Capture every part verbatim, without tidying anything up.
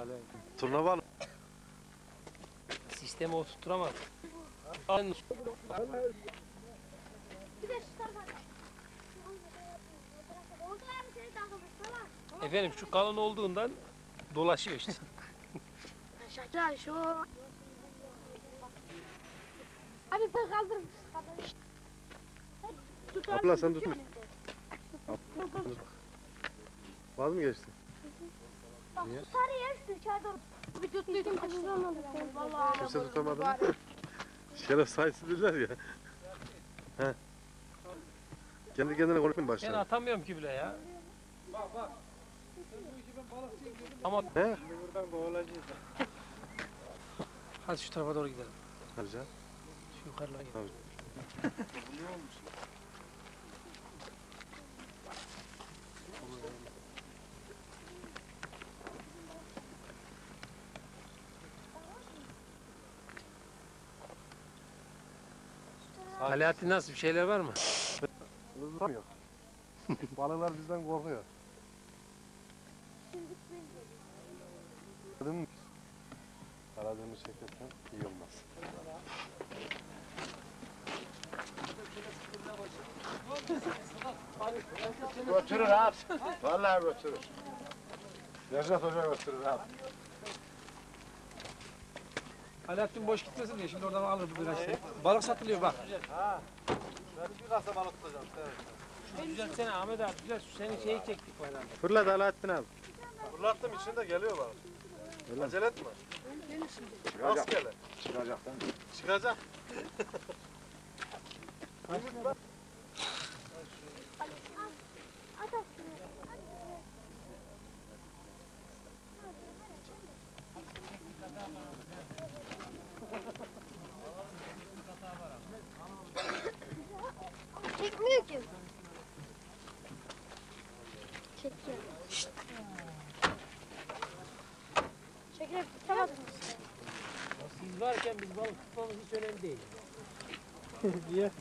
Turna var. Sistemi oturtturamadım. Aynı. Efendim şu kalın olduğundan dolaşıyor işte. Şaka şu. Abi ben kaldırım. Abla sen tutma. Vaz mı geçtin? Bak tutar ya şu içeride. Bir tuttuydum kaçıramadım. Vallahi. Kimse tutamadı mı? Şeref sayısı dediler ya. He. Kendi kendine konuşmayın Ben başlar. atamıyorum ki bile ya. Bak bak. Sen bu işi ben balıkçıyım dedim. Ama He? Buradan kovalacağız. hadi şu tarafa doğru gidelim. Hadi canım. Şu yukarılara gidelim. Bu ne olmuş? Alaaddin nasıl bir şeyler var mı? Hızlanmıyor. Balıklar bizden korkuyor. Aradığımız Aradığımız şekilde iyi olmaz. Götürür abi. Vallahi götürür. Necdet Hoca götürür abi. Alaaddin boş gitmesin diye şimdi oradan alır bu biraz şey. Balık satılıyor bak. Ben bir kasa balık tutacağım. Şu düzeltsene Ahmet abi düzelt. Şu senin şeyi çektik bu herhalde. Fırlat Alaaddin abi. Fırlattım içinde geliyor balık. Öyle acele etme. Nasıl gelir? Çıkacaktan. Çıkacak. Çekmiyor ki. Çekiyor. Çekiyor. Tamam. Siz varken biz balık tutmamız hiç önemli değil. Niye?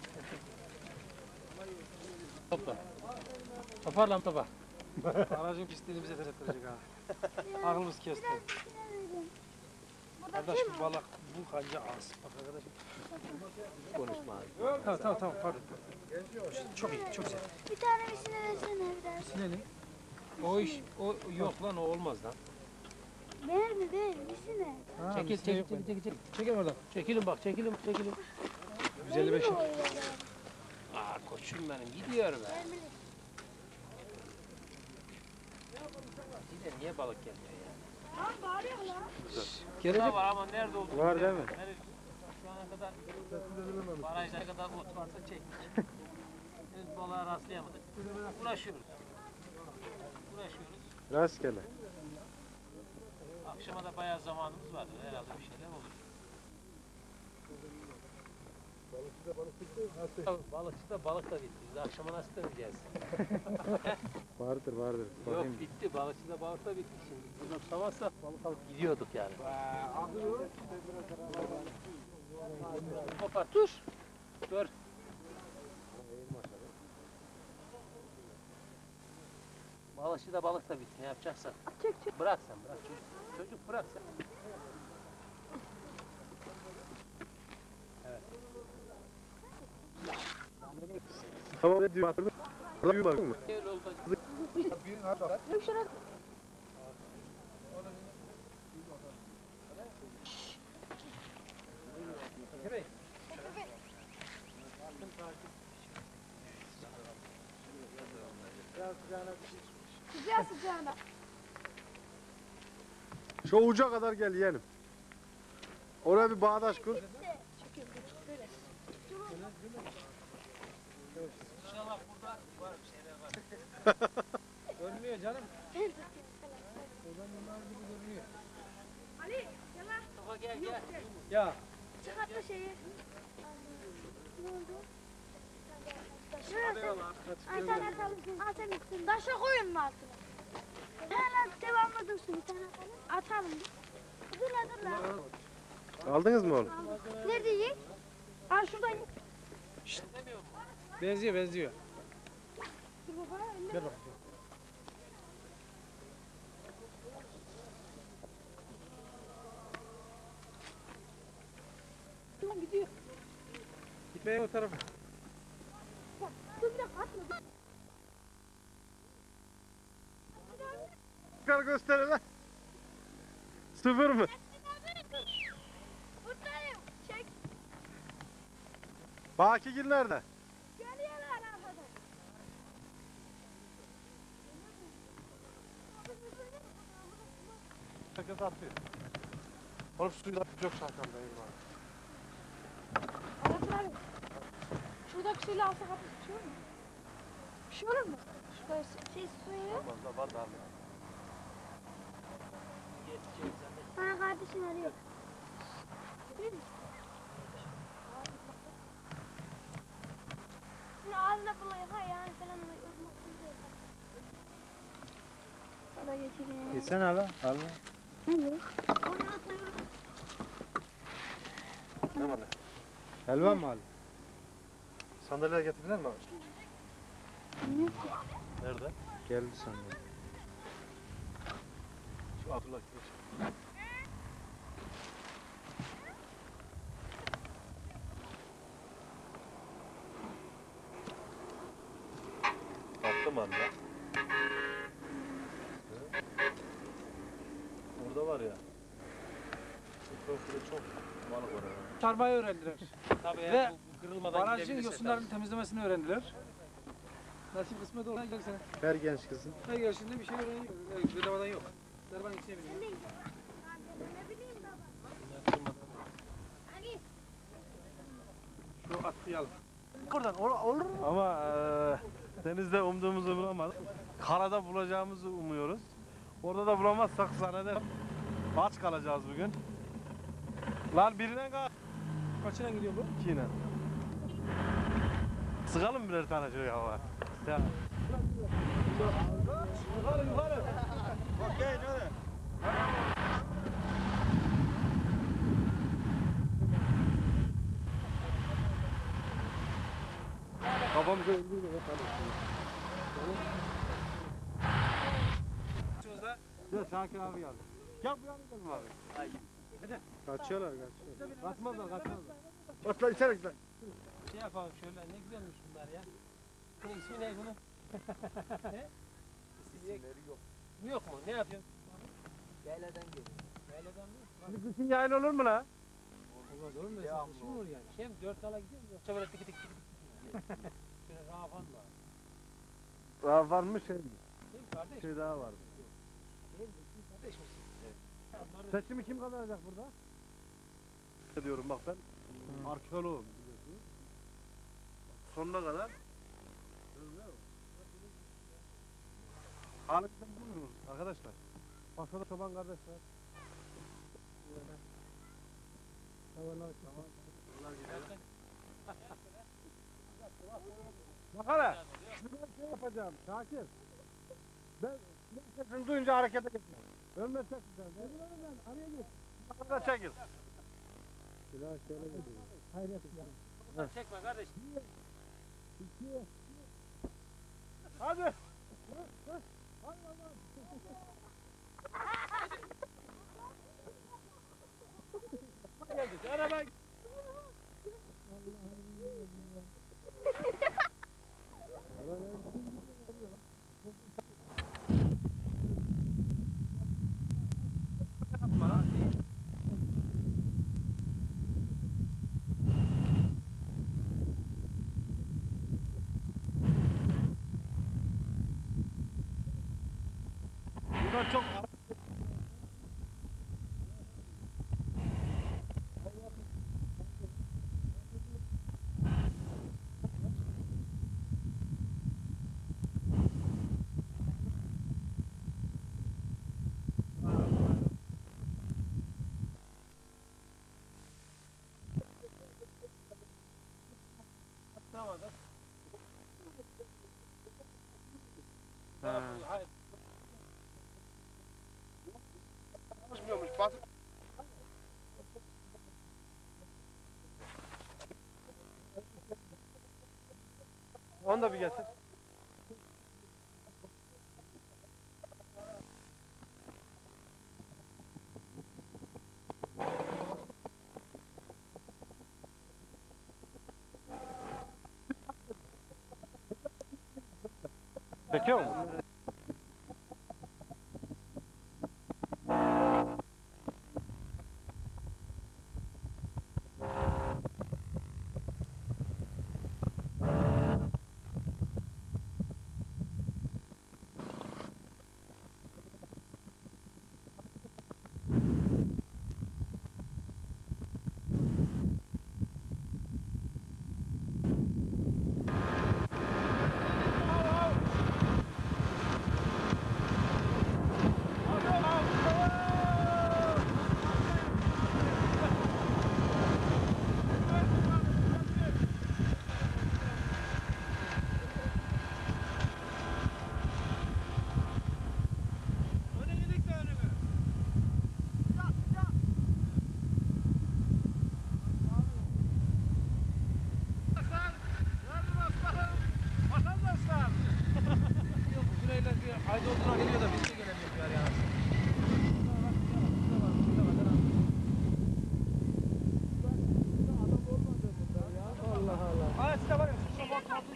Topla. Toparlan topa. Aracın pisliğini bize derettirecek ha. Aklımız kesti. Burada Kardeş kim bu var? balık bu kanca az. Bak arkadaşım. Konuşma abi. Tamam tamam tamam pardon. Çok iyi çok güzel. Bir tane misine versene bir daha. Sinelim. O iş o yok lan o olmaz lan. Ver mi ver misine? Ha, Çekil misine çekil yok çekil bende. çekil. Çekin oradan. Çekilin bak çekilin çekilin. yüz elli beş. Aa koçum benim gidiyor be. Yine niye balık gelmiyor ya? Lan bağırıyor lan. Gelecek var ama nerede olduğunu Var değil mi? Nerede? Şu ana kadar barajlara kadar ot varsa çektik. Henüz balığa rastlayamadık. Uğraşıyoruz. Uğraşıyoruz. Rastgele. Akşama da bayağı zamanımız vardır. Herhalde bir şeyler olur. Balıkçı da balık da bitti. Biz de akşama nasıl döneceğiz? Vardır vardır. Yok bitti. Balıkçı da balık da bitti şimdi. Buradan tutamazsak balık alıp gidiyorduk yani. Hoppa dur. Dur. Balıkçı da balık da bitti. Ne yapacaksan. Çek çek. Bırak sen bırak. Çocuk, çocuk bırak sen. Tamam ne diyor hatırladın? Allah bir bakın mı? Öyle olacak. Yok şuna. Sıcağı sıcağına. Şu uca kadar gel yeğenim. Oraya bir bağdaş kur. İnşallah burada var bir şeyler var. Görmüyor canım. Ben Oradan bunlar gibi görünüyor. Ali gel lan. Mustafa gel gel. Ya. Çıkart da şeyi. Ne oldu? Hadi Şurası. yola. Ay sen atalım. Al sen gitsin. Taşa koyun mu altına? Hemen devamlı dursun bir tane atalım. Atalım. Dur la dur la. Aldınız mı oğlum? Nerede yiyek? Al şuradan. Benziyor benziyor. Dur baba. Ver bak. Bey o tarafa. Dur bir dakika atma. Tekrar göster lan. Sıfır mı? Buradayım. Çek. Bakigil nerede? Geliyorlar arkadan. Herkes atıyor. Oğlum suyla çok sarkamdayım bari. Arkadan. Şuradaki suyla alsak abi bir şey olur mu? Bir şey olur mu? Şurada şey suyu. Var var da Bana kardeşim arıyor. Değil mi? Şimdi ağzına bulayım ha yani falan yapmak üzere. Sonra geçireyim. Yesene hala. Hala. Ne? Ne var lan? Helva mı hala? Sandalye getirdiler mi abi? Nerede? Geldi sandım. Şu Abdullah geç. Baktım anne. Orada var ya. Çok çok balık var orada. Sarmayı öğrendiler. Tabii Ve eğer bu kırılmadan Barajın gidebilirse yosunlarını tabii. temizlemesini öğrendiler. Nasip kısmet olsa gidersene. Her genç kızın. Her gelişinde bir şey öğreniyor. Evet, bedavadan yok. Serban içine biniyor. Ne bileyim baba. Bunlar kırılmadan. Ali. Şu atlayalım. Buradan olur mu? Ama eee denizde umduğumuzu bulamadık. Karada bulacağımızı umuyoruz. Orada da bulamazsak sahnede aç kalacağız bugün. Lan birine kal. Kaçına gidiyor bu? İkiyle. Sıkalım birer tane şöyle hava. Ya. Yukarı yukarı. Okey hadi. Kafamıza öldürdü hep Şurada. Dur Şakir abi geldi. Gel bu yana gidelim abi. Kaçıyorlar kaçıyorlar. Kaçmazlar kaçmazlar. Atla içeri gidelim. Şey yapalım şöyle ne güzelmiş bunlar ya. Bunun ismi ne bunun? ne? İsimleri yok. Yok mu? Ne yapıyorsun? Yayla'dan geliyor. Yayla'dan mı? Şimdi kışın yayın olur mu la? Olmaz olur mu? Devamlı olur. olur yani. Şey mi? Dört dala gidiyor mu? Yoksa böyle tıkı tıkı tıkı tıkı. Şöyle rafan var. Daha var mı şey mi? Değil mi kardeş? Şey daha var. Değil mi? Kim kardeş misin? Evet. Onları Seçimi kim kazanacak burada? Ne diyorum bak ben arkeoloğum biliyorsunuz. Sonuna kadar. Halıktan buluyoruz arkadaşlar. Başka da çoban kardeşler. Bak hele. Şimdi ben şey yapacağım Şakir. Ben ben sesini duyunca harekete geçeceğim. Ölme sesinden. Ben araya geç. Arada çekil. Biraz şöyle gidiyor. Hayret ya. çekme kardeş. Hadi. Geldik. Araba. Buradan çok Hayır. Çalışmıyormuş. Bas. onu da bir getir. Çekiyor mu? Aydoğdu'na geliyor da biz de gelemiyoruz yani. ya. Allah Allah. Aa size var ya şu sabah kaldı.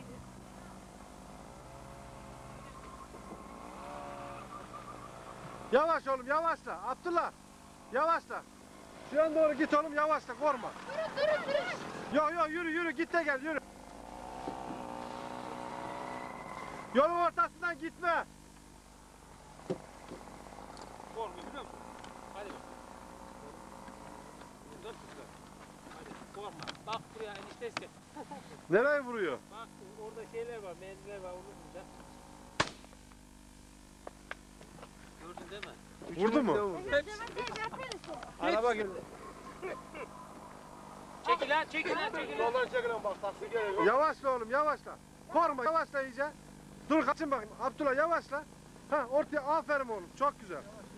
Yavaş oğlum yavaşla. Abdullah. Yavaşla. Şuradan doğru git oğlum yavaşla korkma. Durun durun durun. Yok yok yürü yürü git de gel yürü. Yolun ortasından gitme. Korkmuyor biliyor musun? Hadi. Dur kızlar. Hadi korkma. Bak buraya eniştesi. Nereye vuruyor? Bak orada şeyler var, menziller var. Onu burada. Gördün değil mi? Vurdu mu? Demet teyze yapıyorsun. Araba geldi. Çekil lan, çekil lan, çekil lan. Yoldan çekilen bak taksi geliyor. Yavaşla oğlum yavaşla. Korkma yavaşla iyice. Dur kaçın bakayım. Abdullah yavaşla. Ha ortaya aferin oğlum çok güzel.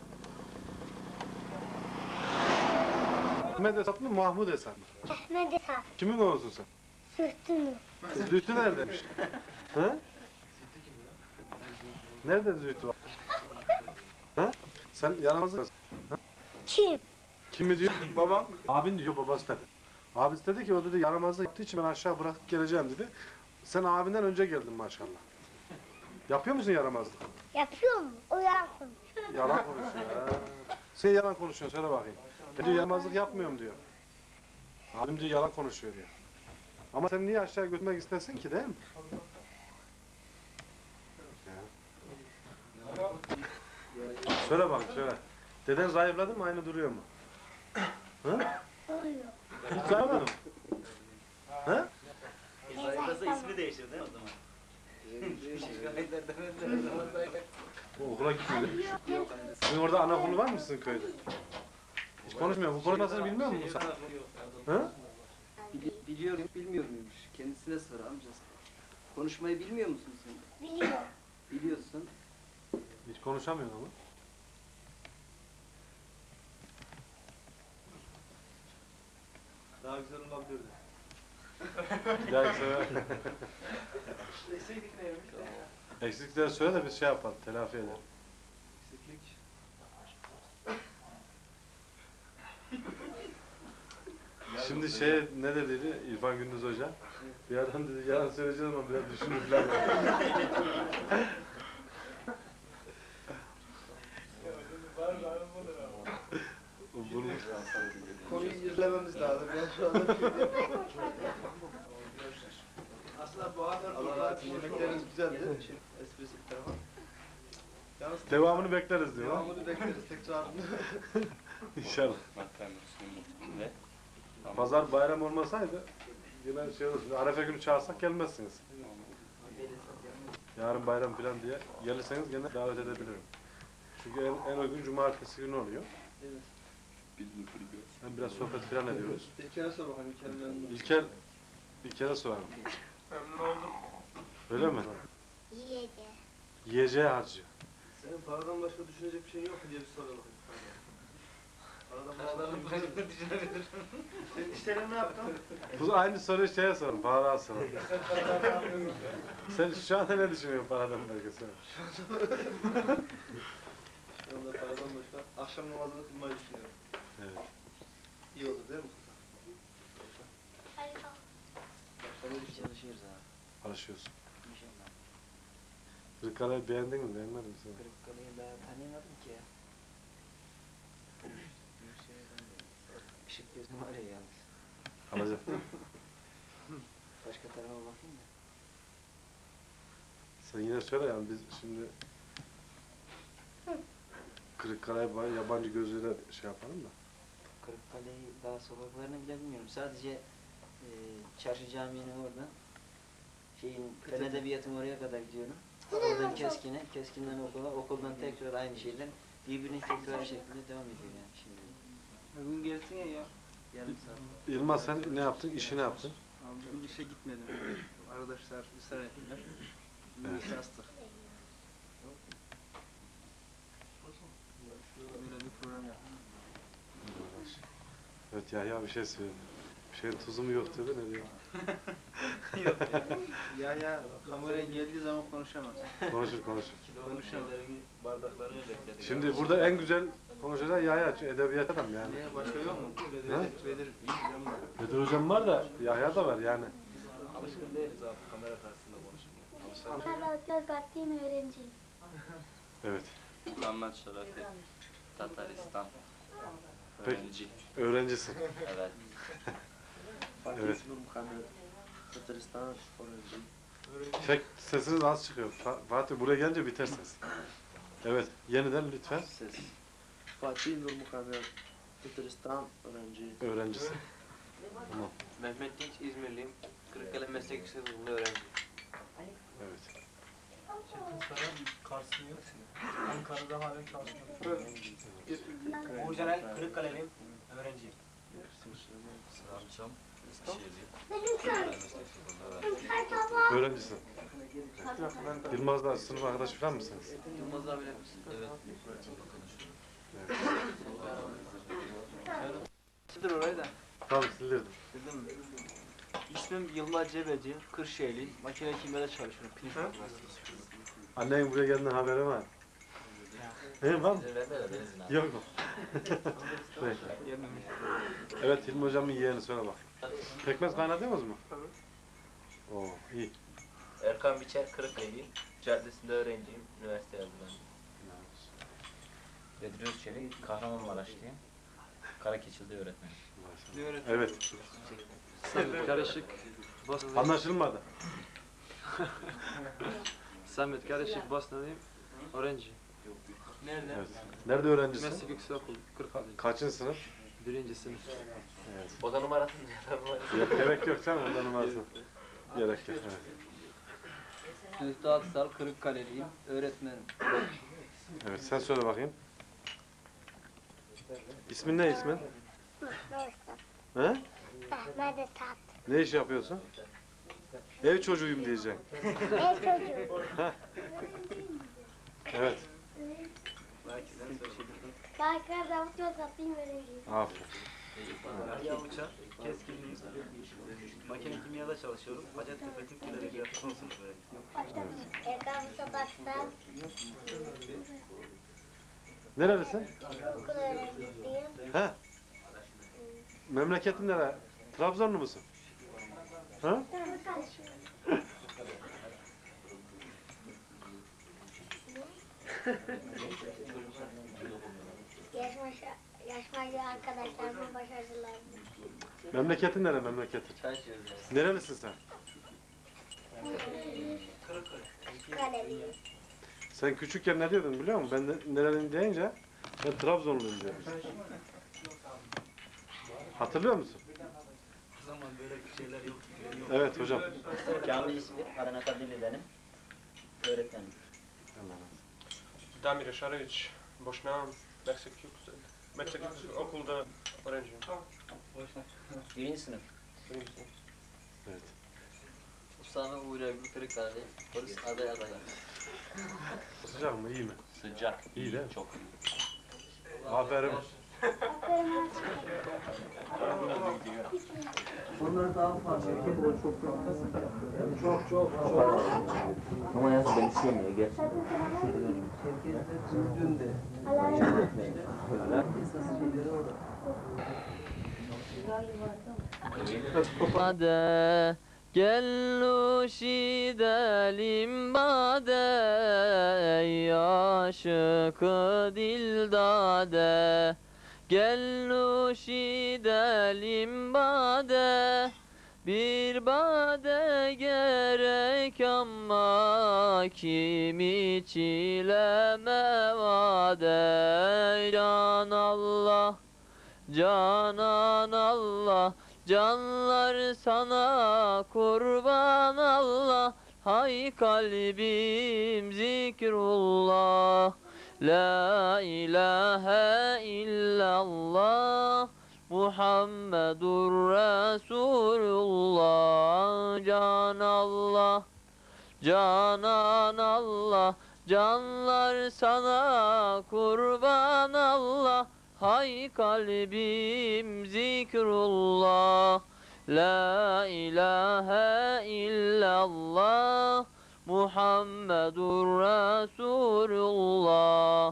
Ahmet Esat mı Mahmut Esat mı? Ahmet Esat. Kimin oğlusun sen? Sühtü mü? Zühtü neredeymiş? Ha? Nerede Zühtü var? Ha? Sen yaramazsın. Ha? Kim? Kimi diyor? Babam. Abin diyor babası dedi. Abisi dedi ki o dedi yaramazlık yaptığı için ben aşağı bırakıp geleceğim dedi. Sen abinden önce geldin maşallah. Yapıyor musun yaramazlık? Yapıyor mu? O yalan konuşuyor. Yalan konuşuyor. Ha. Sen yalan konuşuyorsun söyle bakayım. Ben diyor yaramazlık yapmıyorum diyor. Abim diyor yalan konuşuyor diyor. Ama sen niye aşağı götürmek istersin ki değil mi? Ya. Söyle bakayım söyle. Deden zayıfladı mı aynı duruyor mu? Ha? Duruyor. Hiç zayıfladı mı? Ha? Zayıflasa ismi değişir değil mi o zaman? O okula gitmiyor. Sizin orada anaokulu var mı sizin köyde? Hiç konuşmuyor. Bu konuşmasını bilmiyor musun sen? Ha? Bili- Biliyorum, bilmiyor muymuş? Kendisine sor amcası. Konuşmayı bilmiyor musun sen? Biliyor. Biliyorsun. Hiç konuşamıyor ama. Daha güzel olabilirdi. Bir dahaki sefer. Eksiklik neymiş? Eksikleri söyle de biz şey yapalım, telafi edelim. Eksiklik. Şimdi şey ne dedi İrfan Gündüz Hoca? Bir adam dedi yalan söyleyeceğiz ama biraz düşünün falan. Bunu Konuyu izlememiz lazım. Ben şu anda bir şey diyemiyorum. Aslında bu haber Allah yemekleriniz güzeldi. Esprisi bir tarafa. Yalnız devamını bekleriz diyor. ha? devamını bekleriz tekrar. İnşallah. Pazar bayram olmasaydı yine şey olur. Arefe günü çağırsak gelmezsiniz. Yarın bayram falan diye gelirseniz gene davet edebilirim. Çünkü en, en uygun cumartesi günü oluyor. Evet. Hem biraz sohbet falan ediyoruz. İlker'e sor bakalım İlker'in yanında. İlker bir kere sorarım. Memnun oldum. Öyle mi? Yiyeceğim. Yiyeceği harcıyor. Senin paradan başka düşünecek bir şey yok mu diye bir soralım. Paradan bağlarını düşünebilir. Senin işlerin ne yaptın? Bu aynı soruyu şeye sorun, Faruk'a sorun. Sen şu anda ne düşünüyorsun paradan belki sen? Şu anda paradan başka akşam namazını kılmayı düşünüyorum. Evet. İyi olur değil mi? Hayır. Başka ne düşünüyorsun? Alışıyorsun. Kırıkkale'yi beğendin mi? Beğenmedin mi sen? Kırıkkale'yi daha tanıyamadım ki ya. Işık gözüm var ya yalnız. Alacaktım. Başka tarafa bakayım da. Sen yine söyle yani biz şimdi Kırıkkale'yi ba- yabancı gözüyle şey yapalım da. Kırıkkale'yi daha sokaklarını bile bilmiyorum. Sadece e, Çarşı Camii'nin oradan şeyin fen edebiyatın oraya kadar gidiyorum. Oradan Keskin'e, Keskin'den okula, okuldan tekrar aynı şeyler birbirini tekrar şeklinde devam ediyor yani şimdi. Bugün gelsin ya ya. Yarım saat. Yılmaz sen ne yaptın? İşi ne yaptın? Abi bugün işe gitmedim. Arkadaşlar ısrar ettiler. Bugün Evet. işe astık. Böyle bir program yaptık. Evet Yahya bir şey söyledi. Bir şeyin tuzu mu yok dedi ne diyor? Yok ya. Ya ya kameraya geldiği zaman konuşamaz. Konuşur konuşur. Konuşamaz. Şimdi burada en güzel konuşacak Yahya çünkü edebiyat adam yani. Niye başka yok mu? Ha? Bedir, Bedir, Bedir var. Bedir hocam var da Yahya da var yani. Alışkın değiliz abi kamera karşısında konuşmaya. Ben Yozgat'tayım, öğrenciyim. Evet. Muhammed Şarafi, Tataristan. Peki. Öğrenci. Öğrencisin. Evet. Evet. Tataristan öğrenci. Pek sesiniz az çıkıyor. Fa- Fatih buraya gelince biter ses. Evet. Yeniden lütfen. Ses. Fatih Nur Muhammed, Tataristan öğrenci. Öğrencisin. Tamam. Mehmet Dinç, İzmirliyim. Kırıkkale Meslek Yüksekokulu'nda öğrenci. Evet. Ankara'da halen çalışmıyor. Orijinal Kırıkkale'liyim, öğrenciyim. Selamcam, Öğrencisin. Yılmaz'la sınıf arkadaşı falan mısınız? Yılmaz abiyle misin? Evet. Sildir orayı da. Tamam sildirdim. Sildim mi? İsmim Yılmaz Cebeci, Kırşehirliyim. Makine kimyada çalışıyorum. Pirinç makinesi. Annenin buraya geldiğinden haberi var. He var mı? Yok mu? Peki. Yememiş. Evet Hilmi hocamın yeğeni söyle bak. Pekmez kaynatıyorsunuz mu? Oo iyi. Erkan Biçer, Kırıkkale'liyim. Caddesi'nde öğrenciyim. Üniversite öğrencisiyim. Bedir Özçelik, Kahramanmaraşlıyım. Karakeçil'de öğretmenim. Evet. Samet Karışık. Bosna. Anlaşılmadı. Samet Karışık Bosna'dayım. Öğrenci. Nerede? Evet. Nerede öğrencisin? Meslek Yüksekokulu Kırıkkale. Kaçıncı sınıf? Birinci sınıf. Evet. Oda numarasını numarası. Yok, gerek yok canım oda numarası. Gerek yok. Evet. Zühtü Aksal, Kırıkkaleliyim. Öğretmenim. Evet sen söyle bakayım. İsmin ne ismin? He? Ahmet Esat. Ne iş yapıyorsun? Ev çocuğuyum diyeceksin. Ev çocuğu. Evet. Kaykar Davut Yozgat'tayım, öğrenciyim. Aferin. Yahya Uçar, Keskinliyim. Makine kimyada çalışıyorum. Hacettepe Türk Dil Edebiyatı son sınıf öğrencisiyim. Erkan Mustafa Aksal, Nerelisin? okul öğrencisiyim. He? Memleketin nere? Trabzonlu musun? Ha? Yaşmaşı, yaşmacı arkadaşlarımın başarılarını. Memleketin nere memleketin? Çay içiyoruz. Nerelisin sen? Kaleliyim. Sen küçükken ne diyordun biliyor musun? Ben de nereliyim deyince ben Trabzonluyum diyordum. Hatırlıyor musun? O zaman böyle şeyler yok. Evet hocam. Kamil ismi, Aranaka Dili'denim. Öğretmenim. Damir Šarević, Bošnjan, Meslek Yüksek, Meslek Yüksek Okulda öğrenciyim. Birinci sınıf. Evet. Usame Uğur Ebru Kırıkkale. Polis aday aday. Sıcak mı? İyi mi? Sıcak. İyi değil mi? Çok. Aferin. Aferin Onları daha fazla. Çok çok çok. Ama yaz beni sevmiyor. Gel. Dün de. Gel nuş edelim bade, ey aşık-ı dildade. Gel nuş edelim bade, bir bade gerek ama kim içileme vade. Can Allah, Canan Allah, canlar sana kurban Allah. Hay kalbim zikrullah, la ilahe illallah, Muhammedur Resulullah. Can Allah, Canan Allah, canlar sana kurban Allah. Hay kalbim zikrullah, la ilahe illallah, Muhammedur Resulullah.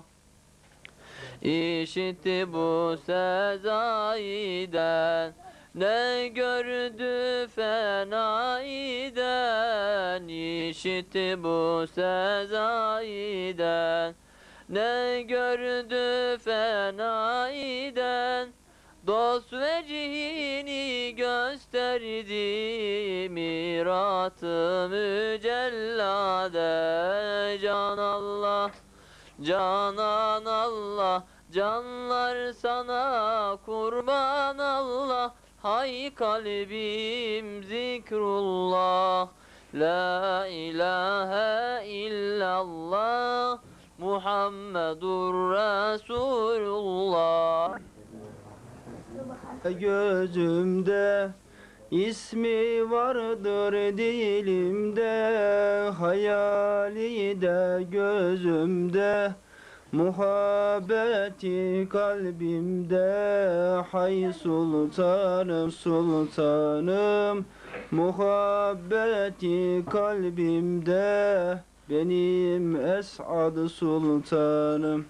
İşitti bu sezayiden, ne gördü fenayiden. İşitti bu sezayiden, ne gördü fenayiden. Dost vecihini gösterdi mirat-ı mücellade. Can Allah, Canan Allah, canlar sana kurban Allah. Hay kalbim zikrullah, la ilahe illallah, Muhammedur Resulullah. Gözümde ismi vardır dilimde, hayali de gözümde, muhabbeti kalbimde. Hay sultanım sultanım, muhabbeti kalbimde, benim Esad sultanım.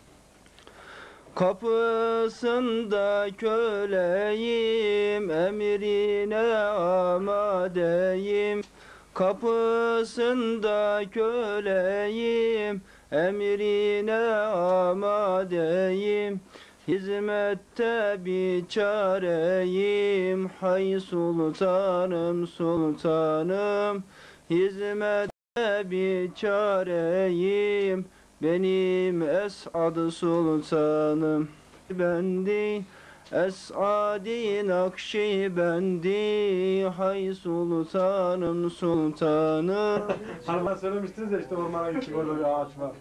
Kapısında köleyim, emrine amadeyim. Kapısında köleyim, emrine amadeyim. Hizmette biçareyim, hay sultanım sultanım. Hizmette biçareyim, benim Esad sultanım. Bendi Esad-i Nakşibendi, hay sultanım sultanım. Hanıma söylemiştiniz ya işte ormana gittik, orada bir ağaç var.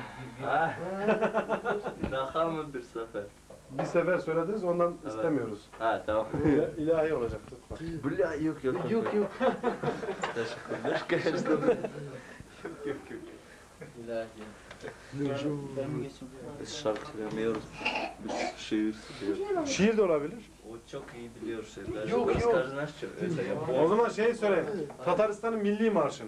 Daha mı bir sefer? Bir sefer söylediniz, ondan Evet. istemiyoruz. Ha tamam. İla- İlahi olacak tutma. Bля, yok yok yok yok. Teşekkürler. Конечно. Yok yok yok. İlahi. Biz şarkı söylemiyoruz. Biz şiir söylüyoruz. Şiir de olabilir. O çok iyi biliyor şeyler. Yok, yok. Скажешь, öyle yapıyor. O zaman şey söyle, Tataristan'ın milli marşını.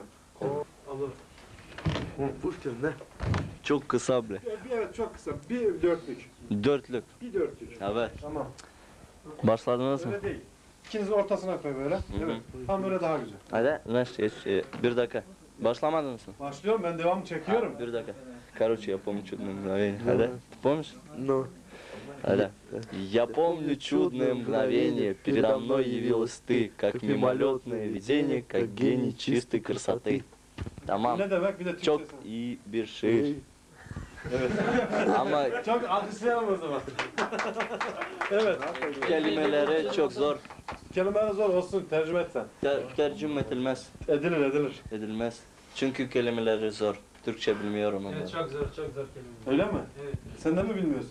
Pushkin ne? Çok kısa bile. Bir, evet çok kısa, bir dörtlük. Dörtlük. Bir dörtlük. Evet. Tamam. Başladınız mı? Öyle değil. İkinizin ortasına koy böyle. Evet. Tam böyle daha güzel. Hadi, знаешь, есть, bir dakika. Başlamadınız mı? Başlıyorum, ben devamı çekiyorum. Bir dakika. Короче, я помню чудное мгновение. Hadi. Ты помнишь? Ну. Hadi. Я помню чудное мгновение, передо мной явилась ты, как мимолетное видение, как гений чистой красоты. Tamam. Ne demek bir de Türkçesi. Çok iyi bir şiir. Evet. Ama Çok alkışlayalım o zaman. Evet. kelimeleri çok zor. Kelimeler zor olsun, tercüme et sen. Ter tercüme edilmez. Edilir, edilir. Edilmez. Çünkü kelimeleri zor. Türkçe bilmiyorum onları. Evet, çok zor, çok zor kelime. Öyle mi? Evet. Sen de mi bilmiyorsun?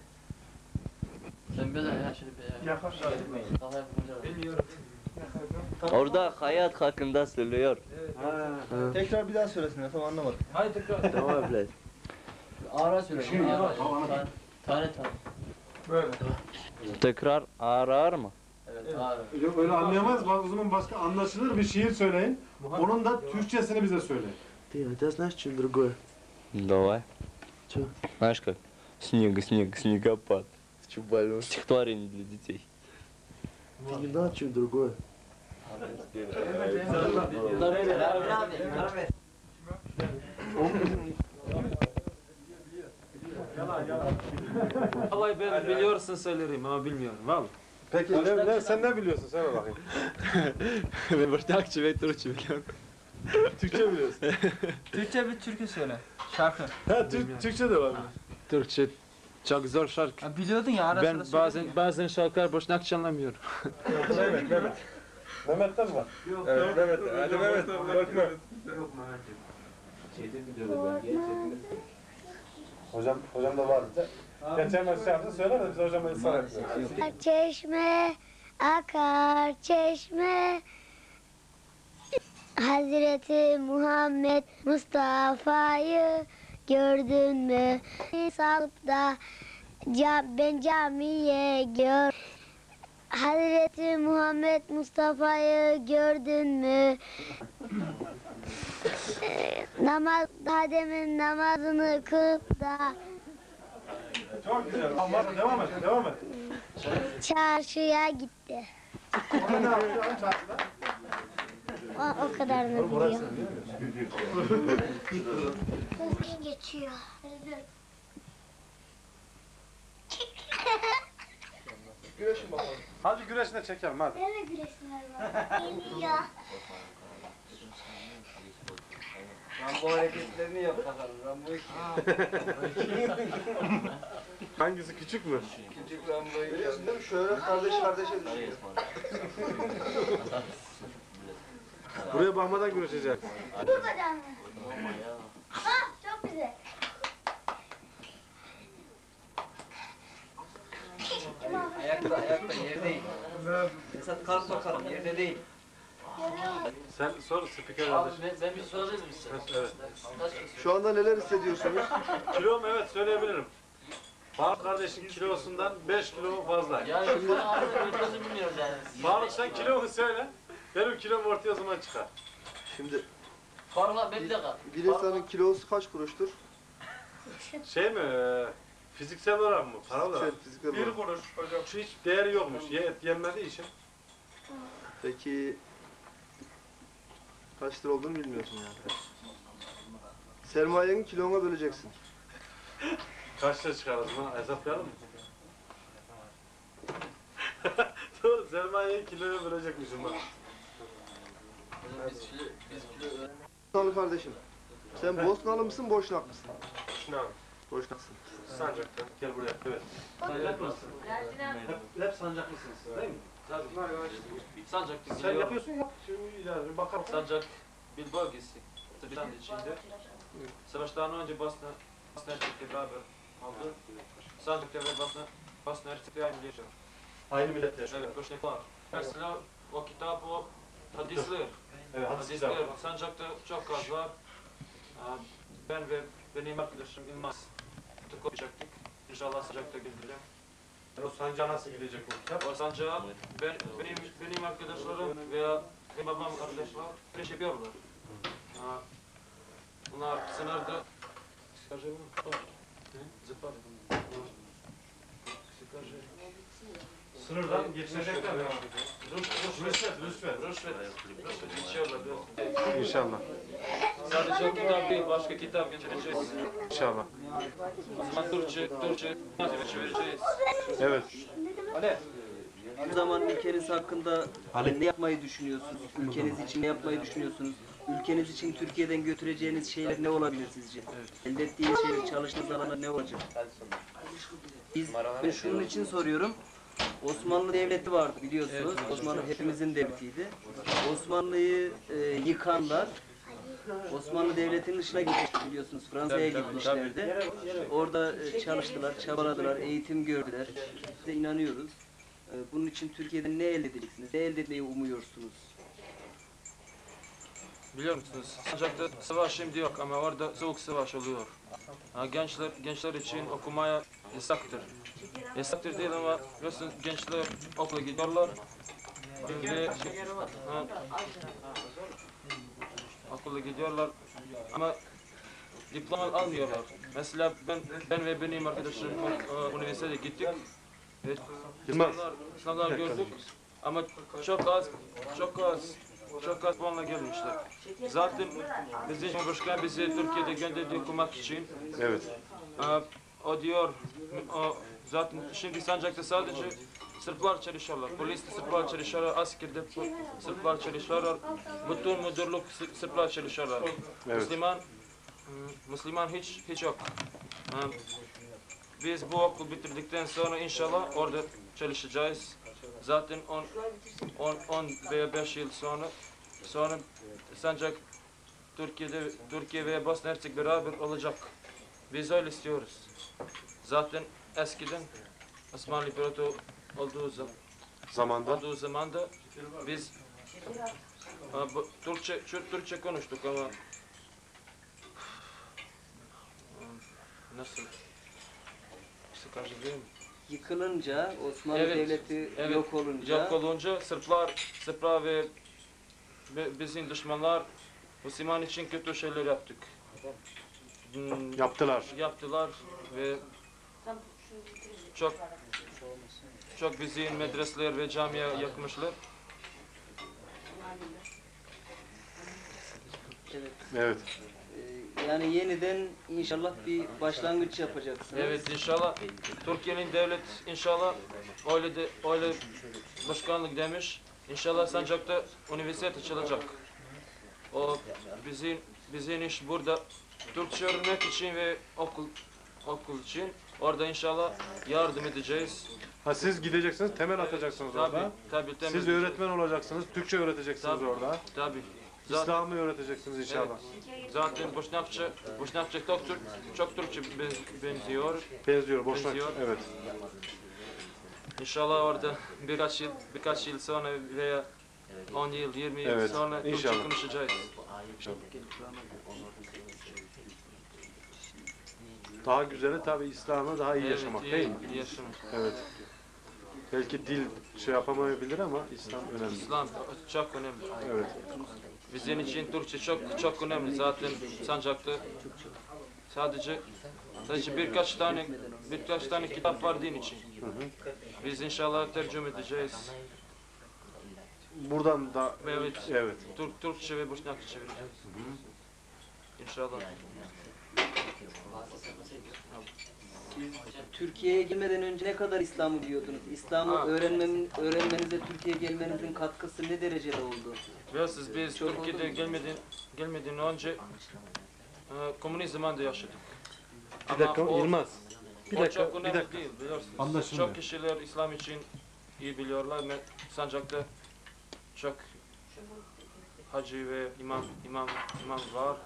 Sen bir de ya şimdi bir ya. Bilmiyorum. Orada hayat hakkında söylüyor. Evet. Ha. Tekrar bir daha söylesin, tam anlamadım. Haydi tekrar. Tamam bile. Ara söyle. Ara. Tane tane. Böyle. Tekrar ağır ağır mı? Evet, ara. Yok öyle anlayamayız. Bak o zaman başka anlaşılır bir şiir söyleyin. Onun da Türkçesini bize söyleyin. Ты, это знаешь, что другое? Давай. Чё? Знаешь как? Снег, снег, снегопад. Ты что, больной? Стихотворение для детей. Ты не надо, что другое. Vallahi ben biliyorsun söylerim ama bilmiyorum vallahi. Peki ne, ne, sen ne biliyorsun? Söyle bakayım. Ben Boşnakça ve Türkçe biliyorum. Türkçe biliyorsun. Türkçe bir türkü söyle. Şarkı. Ha, Türk, Türkçe de var. Türkçe çok zor şarkı. Ya biliyordun ya ara Ben bazen bazen şarkılar Boşnakça anlamıyorum. Mehmet, Mehmet. Mehmet'ten mi var? Evet, Mehmet. Hadi Mehmet, korkma. Hocam, hocam da vardı. Geçen ben şey yaptım, söyler de biz hocama ısrar etmiyoruz. Çeşme akar çeşme Hazreti Muhammed Mustafa'yı gördün mü? Salıp da cam, ben camiye gör. Hazreti Muhammed Mustafa'yı gördün mü? Ee, namaz, Adem'in namazını kılıp da Çok güzel. Ama devam et, devam et. çarşıya gitti. O, o kadarını biliyor. Geçiyor. Güreşin bakalım. Hadi güreşine çekelim hadi. Nerede güreşler var? Geliyor. Rambo hareketlerini yap bakalım. Rambo Hangisi küçük mü? küçük Rambo'yu Biliyorsun değil mi? Şöyle kardeş kardeşe düşüyor. Buraya bakmadan güreşeceğiz. Burada canlı. Ha, çok güzel. ayakta ayakta yerde değil. Esat kalk bakalım yerde değil. Sen sor spiker Abi kardeşim. ben, ben bir sorabilir miyim size? Evet. Kaç kişi? Şu anda neler hissediyorsunuz? Kilom evet söyleyebilirim. Faruk kardeşin kilosundan beş kilo fazla. Yani şu an ağzını ölçüsü bilmiyoruz yani. Faruk sen kilonu söyle. Benim kilom ortaya zaman çıkar. Şimdi Farla bir dakika. bir insanın kilosu kaç kuruştur? Şey mi? e, Fiziksel olarak mı? Para olarak mı? Fiziksel, fiziksel Bir olarak. kuruş hocam. Şu hiç değeri yokmuş. Ye, et yenmediği için. Peki kaç lira olduğunu bilmiyorsun yani. Sermayeni kilona böleceksin. Kaç lira çıkar o zaman? Hesaplayalım mı? Doğru. Sermayeyi kiloya bölecekmişim bak. Biz kilo, biz kilo... Bosnalı kardeşim. Sen Bosnalı mısın, Boşnak mısın? Ne abi? Boşnaksın. Sancak'tan. Gel buraya. Evet. Sancaklısın. Hep, hep sancaklısınız siz değil mi? Sancak Sen gidiyor. yapıyorsun yap. Şu ileride bakalım. Sancak bir bölgesi. Sırbistan'ın içinde. Savaştan önce Bosna, Bosna Hersek'le beraber oldu. Sancak'ta ve Bosna, Bosna Hersek'le aynı yaşıyor. Aynı millet yaşıyor. Evet, Boşnaklar. Mesela o kitap o hadisler. Evet, hadis Hadisler kitabı. Sancak'ta çok az var. Aa, Ben ve benim arkadaşım İlmaz okuyacaktık. İnşallah Sancak'ta gideceğim. O sancağa nasıl gidecek o kitap? O sancağı ben, benim, benim arkadaşlarım veya benim babam arkadaşlar iş yapıyorlar. Aa, Bunlar sınırda Скажи ему, кто? Запад. Скажи. Sınırdan geçecekler mi? Rüşvet, rüşvet, rüşvet. Rüşvet geçiyorlar. İnşallah. Sadece o kitap değil, başka kitap getireceğiz. İnşallah. O zaman Türkçe, Türkçe vereceğiz. Evet. Bu zaman ülkeniz hakkında ne yapmayı düşünüyorsunuz? Ülkeniz için ne yapmayı düşünüyorsunuz? Ülkeniz için Türkiye'den götüreceğiniz şeyler ne olabilir sizce? Elde ettiğiniz şeyler, çalıştığınız alanda ne olacak? Biz, ben şunun için soruyorum. Osmanlı Devleti vardı biliyorsunuz. Osmanlı hepimizin devletiydi. Osmanlı'yı e, yıkanlar. Osmanlı Devleti'nin dışına gitmişti biliyorsunuz. Fransa'ya gitmişlerdi. Orada e, çalıştılar, çabaladılar, eğitim gördüler. Biz de inanıyoruz. E, bunun için Türkiye'den ne elde edeceksiniz? Ne elde etmeyi umuyorsunuz? Biliyor musunuz? Sancak'ta savaş şimdi yok ama orada soğuk savaş oluyor. Ha, gençler gençler için okumaya yasaktır. Yasaktır değil ama biliyorsun gençler okula gidiyorlar. Ve ha, okula gidiyorlar ama diploma almıyorlar. Mesela ben ben ve benim arkadaşım e, üniversiteye gittik. Ve sınavlar, sınavlar gördük ama çok az, çok az, çok az puanla gelmişler. Zaten bizim Cumhurbaşkanı bizi Türkiye'de gönderdi okumak için. Evet. Aa, o diyor, o, zaten şimdi Sancak'ta sadece Sırplar çalışıyorlar. Poliste Sırplar çalışıyorlar, askerde Sırplar çalışıyorlar. Bütün müdürlük Sırplar çalışıyorlar. Evet. Müslüman, Müslüman hiç hiç yok. Aa, biz bu okul bitirdikten sonra inşallah orada çalışacağız. Zaten on veya beş yıl sonra sonra Sancak Türkiye'de Türkiye ve Bosna Hersek beraber olacak. Biz öyle istiyoruz. Zaten eskiden Osmanlı İmparatorluğu olduğu zaman Zamanda. olduğu zaman da biz a, bu, Türkçe Türkçe konuştuk ama nasıl sıkıcı değil mi? Yıkılınca, Osmanlı Evet, Devleti evet, yok olunca, yok olunca Sırplar, Sırplar ve ve bizim düşmanlar Müslüman için kötü şeyler yaptık. Hmm, Yaptılar. Yaptılar ve çok çok bizim medreseler ve camiye yakmışlar. evet. Evet. Ee, yani yeniden inşallah bir başlangıç yapacaksınız. Evet inşallah Türkiye'nin devlet inşallah öyle de öyle başkanlık demiş. İnşallah Sancak'ta üniversite açılacak. O bizim bizim iş burada Türkçe öğrenmek için ve okul okul için orada inşallah yardım edeceğiz. Ha siz gideceksiniz, temel atacaksınız Tabii, orada. tabii, temel Siz öğretmen olacaksınız, Türkçe öğreteceksiniz Tabii, orada. tabii. İslam'ı öğreteceksiniz inşallah. Evet. Zaten Boşnakça, Boşnakça çok, Türk, çok Türkçe benz- benziyor. Benziyor, Boşnak. Benziyor. Evet. İnşallah orada birkaç yıl, birkaç yıl sonra veya on yıl, yirmi yıl Evet, sonra Türkçe inşallah. konuşacağız. Daha güzeli tabii İslam'ı daha iyi Evet, yaşamak iyi, değil mi? iyi yaşamak. Evet. Belki dil şey yapamayabilir ama İslam önemli. İslam çok önemli. Evet. Bizim için Türkçe çok çok önemli. Zaten Sancak'ta sadece sadece birkaç tane birkaç tane kitap var din için. Hı hı. Biz inşallah tercüme edeceğiz. Buradan da Evet. evet. Türk Türkçe ve Boşnakça çevireceğiz. İnşallah. Türkiye'ye gelmeden önce ne kadar İslam'ı biliyordunuz? İslam'ı Ha. öğrenmemin, öğrenmenize Türkiye'ye gelmenizin katkısı ne derecede oldu? Biliyorsunuz biz Türkiye'de gelmeden gelmeden önce e, komünist zamanda yaşadık. Bir dakika o- Yılmaz. Bir o dakika, çok bir önemli dakika. değil biliyorsunuz. Anlaşıldı. Çok kişiler İslam için iyi biliyorlar. ve Sancak'ta çok hacı ve imam imam imam var.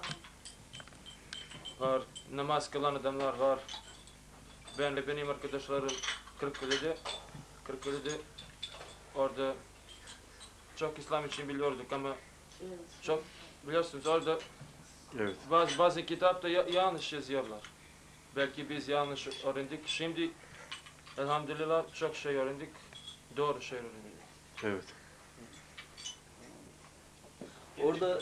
Var. Namaz kılan adamlar var. Ben ve benim arkadaşlarım Kırıkkale'de Kırıkkale'de orada çok İslam için biliyorduk ama çok biliyorsunuz orada Evet. bazı bazı kitapta ya, yanlış yazıyorlar. Belki biz yanlış öğrendik. Şimdi elhamdülillah çok şey öğrendik. Doğru şey öğrendik. Evet. Orada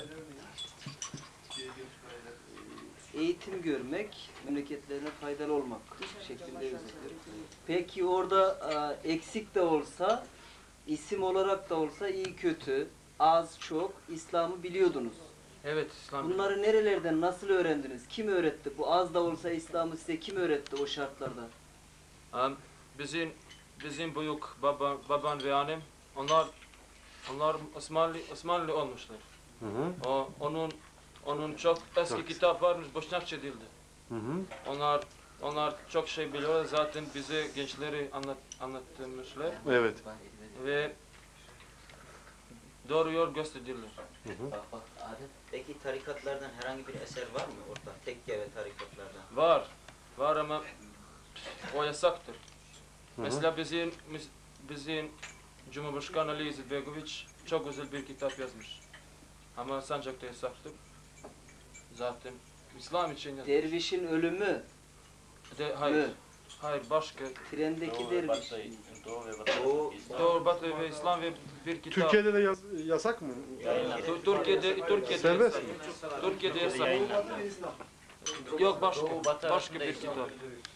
eğitim görmek, memleketlerine faydalı olmak şeklinde özetliyor. Peki orada e, eksik de olsa, isim olarak da olsa iyi kötü, az çok İslam'ı biliyordunuz. Evet İslam. Bunları nerelerden, nasıl öğrendiniz? Kim öğretti? Bu az da olsa İslam'ı size kim öğretti o şartlarda? Um, bizim bizim büyük baba, baban ve annem onlar onlar Osmanlı Osmanlı olmuşlar. Hı hı. O onun onun çok eski Çok. kitap varmış Boşnakça dilde. Hı hı. Onlar onlar çok şey biliyorlar zaten bize gençleri anlat anlatmışlar Evet. ve doğru yol gösterdiler. Hı hı. Bak bak Adem. Peki tarikatlardan herhangi bir eser var mı orada? Tekke ve tarikatlardan. Var. Var ama o yasaktır. Hı hı. Mesela bizim bizim Cumhurbaşkanı Ali İzzetbegoviç çok güzel bir kitap yazmış. Ama Sancak'ta yasaktır. Zaten İslam için yazmış. Dervişin ölümü De, hayır. mü? Hayır başka. Trendeki derviş. Doğu, Doğru Batı ve İslam ve bir kitap. Türkiye'de de yaz- yasak mı? Tu- Türkiye'de Türkiye'de Serbest yasak. Türkiye'de yasak. Yok başka başka bir kitap.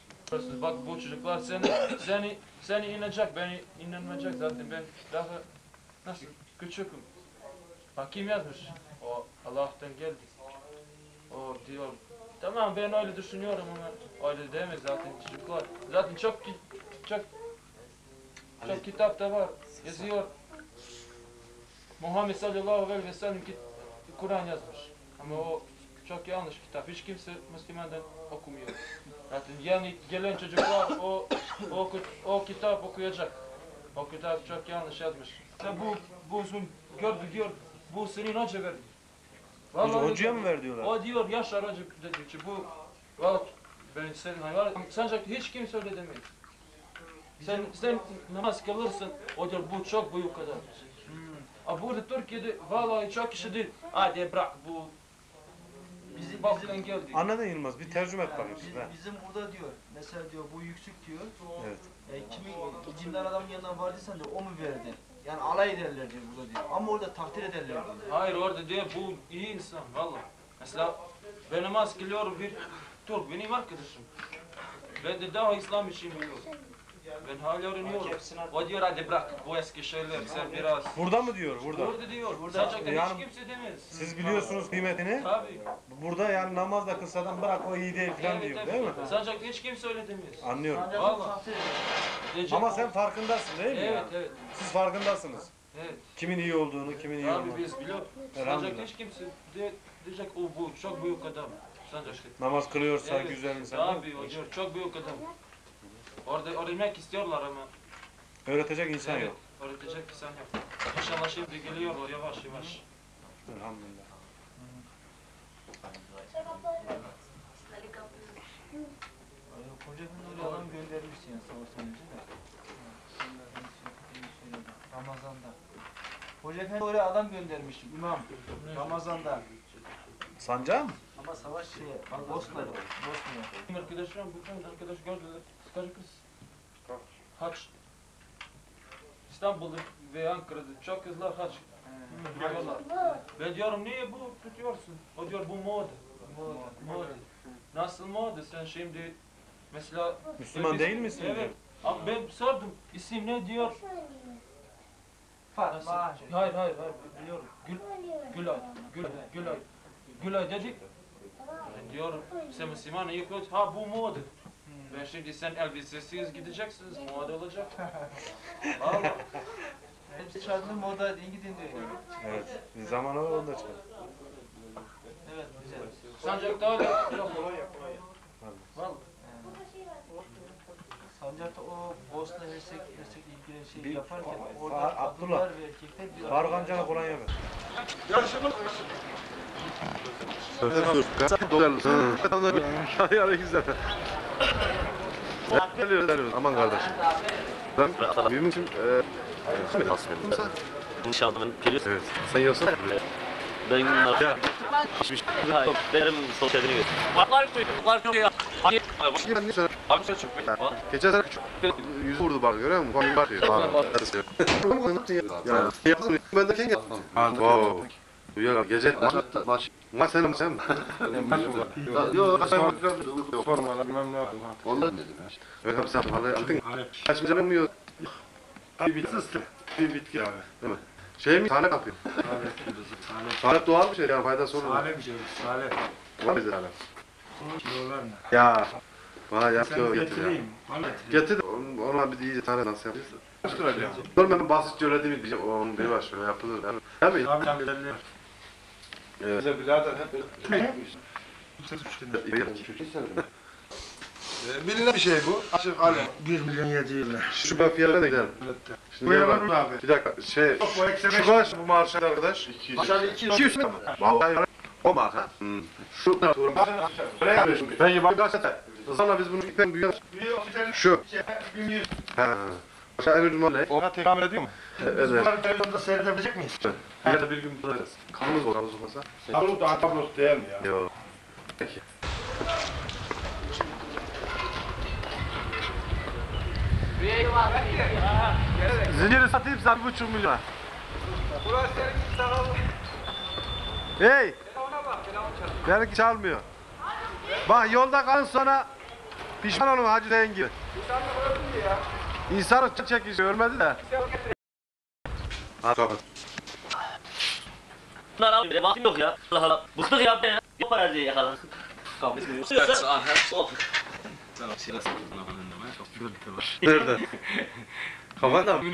Bak bu çocuklar seni seni seni inecek beni inanmayacak zaten ben daha Nasıl? Küçüküm. Hakim yazmış. O Allah'tan geldi. O diyor. Tamam ben öyle düşünüyorum ama öyle değil mi zaten çocuklar? Zaten çok ki- çok çok kitapta var. Yazıyor. Muhammed sallallahu aleyhi ve sellem ki Kur'an yazmış. Ama o çok yanlış kitap. Hiç kimse Müslümandan okumuyor. Zaten yani gelen çocuklar o o, o kitap okuyacak. O kitap çok yanlış yazmış. Ya bu bu sun gördü diyor. Bu senin hoca verdi. Vallahi Hocaya mı ver diyorlar? O diyor Yaşar Hoca dedi ki bu vallahi ben senin hayal sancak hiç kimse öyle demiyor. Sen sen namaz kılırsın. O diyor bu çok büyük kadar. Hmm. Burada Türkiye'de vallahi çok kişi değil. Hadi bırak bu Bizim, Balkan geldi. Anladın Yılmaz, bir tercüme et bakayım Biz, size. bizim burada diyor, mesela diyor bu yüksek diyor. Evet. E, kimi cimden adamın yanından vardıysan diyor o mu verdi? Yani alay ederler diyor burada diyor. Ama orada takdir ederler diyor. Hayır orada diyor bu iyi insan vallahi. Mesela ben namaz kılıyorum bir Türk benim arkadaşım. Ben de daha İslam için biliyorum. Ben hala öğreniyorum. O diyor hadi bırak bu eski şeyler sen biraz. Burada mı diyor? Burada. Burada diyor. Burada. Sancak'ta Yani hiç kimse demez. Siz biliyorsunuz kıymetini. Tabii. Burada yani namazda kılsadan bırak o iyi değil falan Evet, diyor tabii. değil mi? Sancak'ta hiç kimse öyle demez. Anlıyorum. Vallahi. Diyecek Ama o- sen farkındasın değil mi? Evet yani? evet. Siz farkındasınız. Evet. Kimin iyi olduğunu, kimin iyi Abi olmadığını. biz biliyoruz. Elhamdülillah. Sancak'ta hiç kimse de, diyecek o bu çok büyük adam. Sancak'ta. Namaz kılıyorsa Evet. güzel insan. Abi o diyor çok büyük adam. Orada öğrenmek istiyorlar ama. Öğretecek insan Evet, yok. öğretecek insan yok. İnşallah şimdi geliyorlar yavaş yavaş. Elhamdülillah. Hoca Efendi oraya adam göndermişti yani savaştan önce de. Ramazan'da. Hoca Efendi oraya adam göndermişti, imam. Ramazan'da. Sancağı mı? Ama savaş şeye, Bosna'da. Bosna'ya. Benim arkadaşlarım bütün arkadaş gördüler. Скажи kız. Haç. İstanbul'da ve Ankara'da çok kızlar haç. Diyorlar. Ben diyorum niye bu tutuyorsun? O diyor bu moda. Moda. Moda. Nasıl moda? Sen şimdi mesela Müslüman değil misin? Evet. Ama ben sordum. İsim ne diyor? Nasıl? Hayır hayır hayır biliyorum. Gül Gülay. Gülay. Gülay. Gülay dedik. Ben diyorum sen Müslüman yok yok. Ha bu moda. Ben şimdi sen elbisesiz gideceksiniz. Moda olacak. Vallahi. Hepsi şartlı moda gidin diyor. Evet. Bir zaman o onda çıkar. Evet güzel. Sancak'ta öyle. Yok. Vallahi. Sancak'ta o Bosna Hersek Hersek ilgili şey Bir- yaparken Fa- orada Fa- Abdullah. kadınlar ve erkekler bir Faruk amcana kolonya ver. Yani güzel. Geliyoruz, geliyoruz. Aman kardeşim. Ben benim için eee İnşallah ben biliyorsun. evet. Sen yiyorsun. Ben ya. Hayır, benim sol kedini gör. Baklar baklar çok ya. Hadi. Ben ne söyleyeyim? Abi çok çok. Geçen sene küçük yüzü vurdu bak görüyor musun? Bak bak diyor. Yani yaptım. Ben de kendi yaptım. Wow. Duyuyor gece maç maç maç sen sen. Yok formalar bilmem ne yaptım. Ondan dedim. Evet abi sen vallahi aldın. Kaçınca bilmiyor. Bir bitki bir bitki abi. Değil mi? Şey mi? Salep yapıyor. Salep doğal bir şey yani faydası olur. Salep bir şey, salep. Var mı salep? Kilolar ne? Ya. Vay yapıyor Sen getir ya. getireyim. Vallahi Getir onu- ona bir iyice tane nasıl yapıyorsun? Normal basit öğrediğimiz bir şey. Onun biri var şöyle yapılır. Değil mi? Tabii tabii belli. Evet. Bize birader hep böyle. Bilinen bir şey bu. Açık alem. bir milyon yedi yüz lira. Şu ben fiyatına da gidelim. Şimdi Bu ne yalan var? abi. Bir dakika şey. Bu ekse Şu kaç bu marşa arkadaş? iki yüz. iki yüz mi? Vallahi o marka. Hmm. Şu ne yapıyorsun? Peki bak gazete. Sonra biz bunu ipen büyüyor. Şu. bin yüz. Ha. Başka en ucuz mal ne? Ona tekabül ediyor mu? Evet. Bunları televizyonda seyredebilecek miyiz? Bir de bir gün bularız. Kanımız o kanımız olmasa. Tablo da tablosu değil mi ya? Yok. Peki. Zinciri satayım sana bir buçuk milyon. Burası senin sağ ol. Hey! Benimki çalmıyor. Bak yolda kalın sonra pişman olun Hacı Hüseyin gibi. İnsanı çekiş görmedi de. Hadi kapat. Bunlar abi vaktim yok ya. Allah Allah. Bıktık ya. Ya. Yapar diye yakalan. Kabul etmiyorsun. Nerede? Kafanda mı?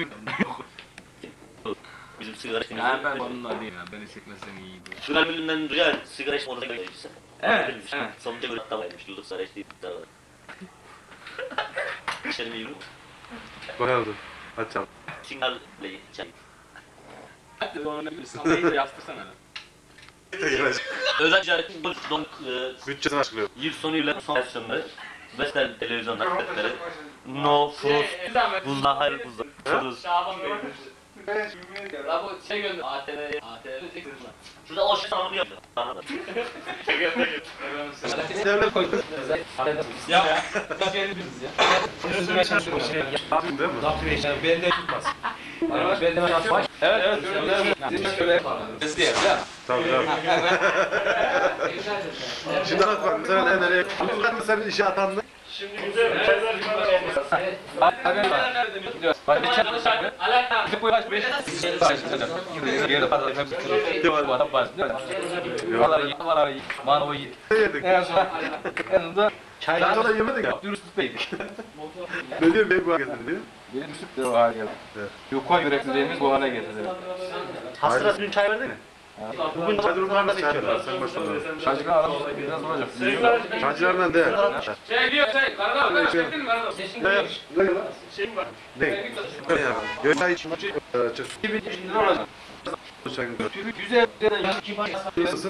Bizim sigara içtiğimiz. Ya ben onunla değil ya. Beni çekmesen iyiydi. Sigara müllünden rüya sigara içme odasına gidiyorsun. Evet, evet. Sonuçta böyle atlamaymış. Yıldız sigara içtiği bir tarafa. İşlerim iyi mi? Bakalım. Hadi çabuk. Singalle çay. Hadi onu bir yaztırsana. Özel ticaretin bu don... E, Bütçesini açıklıyor. yıl sonuyla son versiyonları. Vestel televizyon hakikatleri. No, Frost, buzda, hayır buzda. Frost. Şaban Bey. La bu şey gönder. A T V, A T V çektirme. Şurada o şey sanırım yapıyor. Devlet koydu. Ya, biz geliriz ya. Üstüme çalışıyor. Yapayım değil mi? Yani bende tutmaz. Arkadaş bende yapmaz. Evet, evet. Bizim şöyle hızlı yap ya. Tabii tabii. Şimdi anlat bak mesela ne nereye? Sen işe atandın. Şimdi güzel. Hadi bak. Bir çay dışarı. Alaka. Bu baş beş. Yerde fazla hepsi. Var var var. Vallahi vallahi manoyu. Yedik. En son en sonunda çay da yemedik ya. Dürüstlükteydik. Ne diyor bey bu hale getirdi diyor. Benim dürüstlük de o hale geldi. Yok koy yüreksizliğimiz bu hale getirdi. Hasıra dün çay verdi mi? Bugün çay durumlarında içerler. Sen başla. Çaycılar aramız biraz olacak. Çaycılarla de. Şey diyor şey. Karada ben çektin mi karada? Ne? Şeyim var. Ne? Ne ya? Göçay için. Gibi ne olacak? Güzel güzel yan kim var? Nasılsın?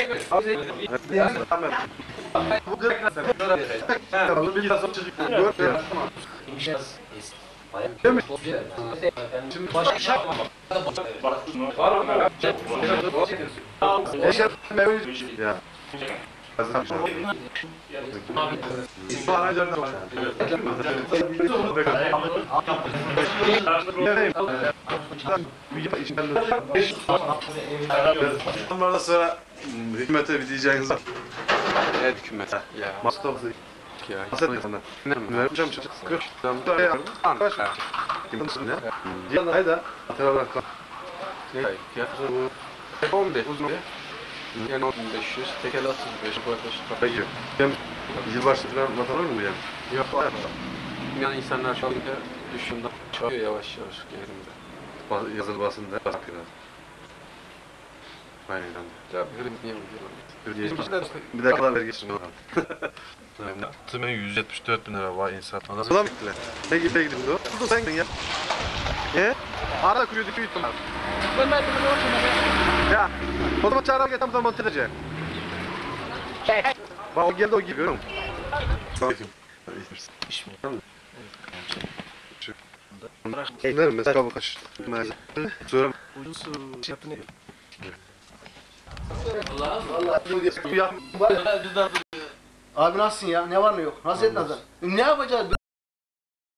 Bu kadar. Bir tane çocuk gör ya. Değil mi? Şimdi başka şart mı? Var mı? Eşer mevcut ya. Bu araçlardan var. Onlardan sonra hükümete bir diyeceğiniz var. Evet hükümete. Ya. Mustafa ya. Nasıl insanlar? Ne mi? Vereceğim çocuk. Kırk. Tamam. Tamam. Kaç. Kim ne? Diyan ayda. Ataralar kal. Ne? Fiyatı on beş. Uzun. Yani on beş yüz. Tekel otuz beş. Peki. Hem yılbaşı falan vatanır mı bu yani? Yok. Yani insanlar şu anda düşünden çıkıyor yavaş yavaş yerimde. Yazılı basında bakıyor. Aynen. Ya grim niye diyorum? Bir dakika ver geçsin. Tümü yüz yetmiş dört bin lira var insan. Adam gittiler. Ne gibi ne gidiyor? Burada sen ya. E? Arada kuruyordu ki yuttum. Ben ben bunu Ya. O zaman çağırar gel tam zaman monte edeceğim. Bak o geldi o gibi görüyor musun? Bakayım. İş mi? Eyler mesela kabuk kaç. Sonra Uzun su yaptı ne? Vallahi Abi nasılsın ya? Ne var ne yok? Nasıl et nazar? Ne yapacağız?